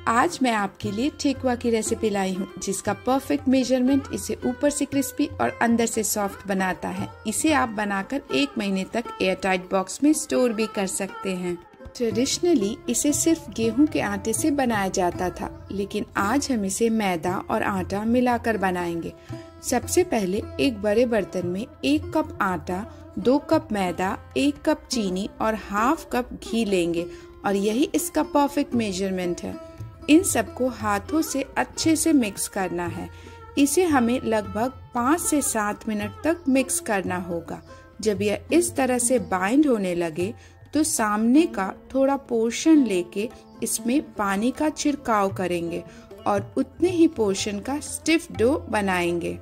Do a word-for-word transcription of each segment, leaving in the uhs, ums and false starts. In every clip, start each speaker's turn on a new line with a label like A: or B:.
A: आज मैं आपके लिए ठेकुआ की रेसिपी लाई हूँ, जिसका परफेक्ट मेजरमेंट इसे ऊपर से क्रिस्पी और अंदर से सॉफ्ट बनाता है। इसे आप बनाकर एक महीने तक एयर टाइट बॉक्स में स्टोर भी कर सकते हैं। ट्रेडिशनली इसे सिर्फ गेहूं के आटे से बनाया जाता था, लेकिन आज हम इसे मैदा और आटा मिलाकर बनाएंगे। सबसे पहले एक बड़े बर्तन में एक कप आटा, दो कप मैदा, एक कप चीनी और हाफ कप घी लेंगे और यही इसका परफेक्ट मेजरमेंट है। इन सबको हाथों से अच्छे से मिक्स करना है। इसे हमें लगभग पाँच से सात मिनट तक मिक्स करना होगा। जब यह इस तरह से बाइंड होने लगे तो सामने का थोड़ा पोर्शन लेके इसमें पानी का छिड़काव करेंगे और उतने ही पोर्शन का स्टिफ डो बनाएंगे।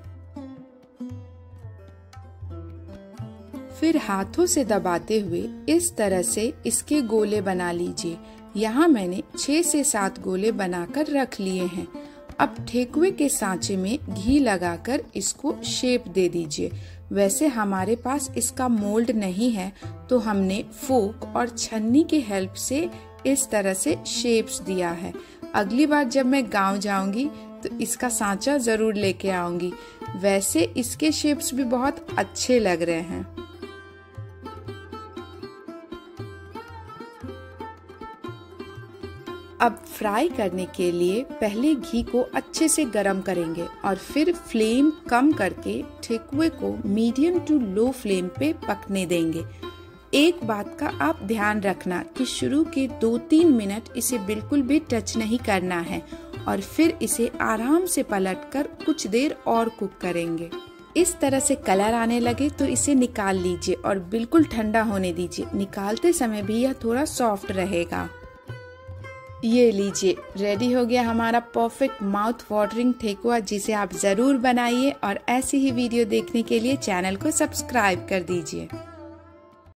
A: फिर हाथों से दबाते हुए इस तरह से इसके गोले बना लीजिए। यहाँ मैंने छह से सात गोले बनाकर रख लिए हैं। अब ठेकुए के सांचे में घी लगाकर इसको शेप दे दीजिए। वैसे हमारे पास इसका मोल्ड नहीं है, तो हमने फोक और छन्नी की हेल्प से इस तरह से शेप्स दिया है। अगली बार जब मैं गांव जाऊंगी तो इसका सांचा जरूर लेके आऊंगी। वैसे इसके शेप्स भी बहुत अच्छे लग रहे हैं। अब फ्राई करने के लिए पहले घी को अच्छे से गरम करेंगे और फिर फ्लेम कम करके ठेकुए को मीडियम टू लो फ्लेम पे पकने देंगे। एक बात का आप ध्यान रखना कि शुरू के दो तीन मिनट इसे बिल्कुल भी टच नहीं करना है और फिर इसे आराम से पलटकर कुछ देर और कुक करेंगे। इस तरह से कलर आने लगे तो इसे निकाल लीजिए और बिल्कुल ठंडा होने दीजिए। निकालते समय भी यह थोड़ा सॉफ्ट रहेगा। ये लीजिए, रेडी हो गया हमारा परफेक्ट माउथ वाटरिंग ठेकुआ, जिसे आप जरूर बनाइए और ऐसी ही वीडियो देखने के लिए चैनल को सब्सक्राइब कर दीजिए।